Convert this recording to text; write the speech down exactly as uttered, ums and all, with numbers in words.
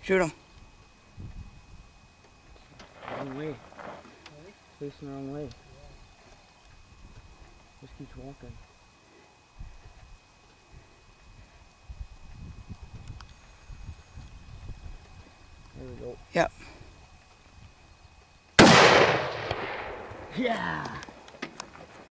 Shoot him. Wrong way. Facing the wrong way. Just keeps walking. There we go. Yep. Yeah!